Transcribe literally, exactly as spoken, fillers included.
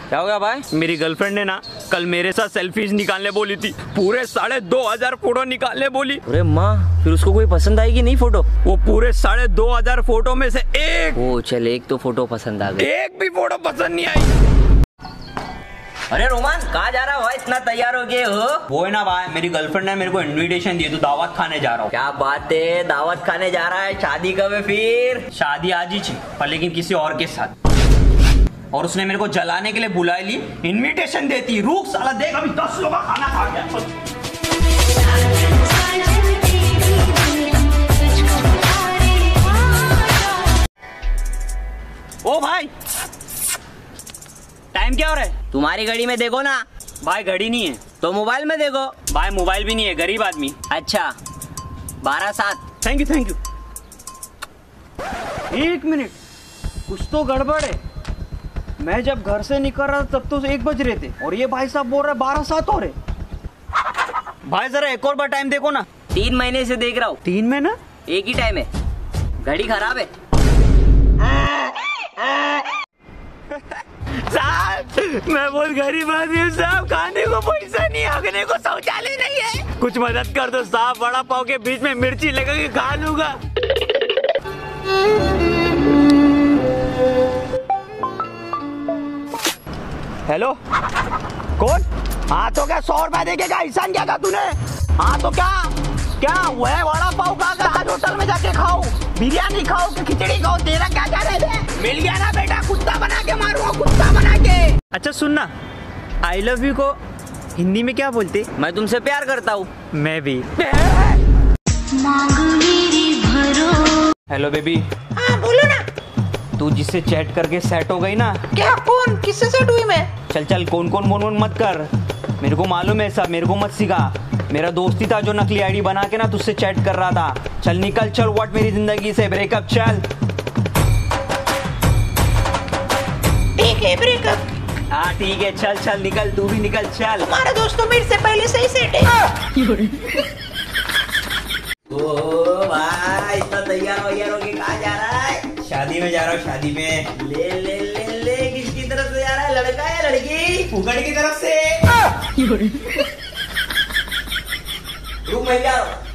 क्या हो गया भाई? मेरी गर्लफ्रेंड ने ना कल मेरे साथ सेल्फीज निकालने बोली थी, पूरे साढ़े दो हजार फोटो निकालने बोली। अरे माँ, फिर उसको कोई पसंद आएगी नहीं फोटो? वो पूरे साढ़े दो हजार फोटो में से एक ओ चल एक तो फोटो पसंद आ गई, एक भी फोटो पसंद नहीं आई। अरे रोमान कहाँ जा रहा हो भाई, इतना तैयार हो गए हो? वो है ना भाई, मेरी गर्लफ्रेंड ने मेरे को इनविटेशन दिया, तो दावत खाने जा रहा हूँ। क्या बात है, दावत खाने जा रहा है? शादी कब है फिर? शादी आज ही थी, पर लेकिन किसी और के साथ, और उसने मेरे को जलाने के लिए बुला ली, इनविटेशन देती। रुक साला, देख अभी दस लोग का खाना खा गया। ओ भाई, टाइम क्या हो रहा है? तुम्हारी घड़ी में देखो ना। भाई घड़ी नहीं है तो मोबाइल में देखो। भाई मोबाइल भी नहीं है, गरीब आदमी। अच्छा, बारह सात। Thank you thank you. एक मिनट, कुछ तो गड़बड़ है। मैं जब घर से निकल रहा था तब तो एक बज रहे थे, और ये भाई साहब बोल रहे बारह सात हो रहे। भाई जरा एक और बार टाइम देखो ना। तीन महीने से देख रहा हूँ। तीन में ना एक ही टाइम है, घड़ी खराब है। साहब मैं बहुत गरीब आदमी हूँ साहब, खाने को पैसा नहीं, आगने को शौचालय नहीं है, कुछ मदद कर दो साहब। बड़ा पाव के बीच में मिर्ची लगा के खा लूंगा। हेलो, कौन? हाँ तो क्या सौ रुपया देके क्या एहसान क्या कहा तूने? हाँ तो क्या क्या वह बड़ा पाव खा कर आज होटल में जाके खाओ, बिरयानी खाओ कि खिचड़ी खाओ, तेरा क्या जा रहे थे? मिल गया ना बेटा, कुत्ता बना के मारूंगा, कुत्ता बना के। अच्छा सुनना, आई लव यू को हिंदी में क्या बोलते? मैं तुमसे प्यार करता हूँ। मैं भी। Hello baby. हाँ बोलो ना। तू जिससे चैट करके सेट हो गई ना? क्या? कौन? किससे सेट हुई मैं? चल चल कौन कौन बोन बोन मत कर, मेरे को मालूम है सब, मेरे को मत सिखा। मेरा दोस्ती था जो नकली आईडी बना के ना तुझसे चैट कर रहा था। चल निकल, चल व्हाट मेरी जिंदगी से ब्रेकअप। चल ठीक है, ब्रेकअप। हाँ ठीक है, चल चल निकल, तू भी निकल चल। तुम्हारा दोस्त तो मेरे से पहले से ही सेट है। ओ भाई, इतना तैयार वैयार होके कहाँ जा रहा है? शादी में जा रहा हूँ, शादी में। ले ले ले ले, किसकी तरफ से जा रहा है, लड़का या लड़की? फुकड़ की तरफ से। रुक मैं जा रहा हूँ।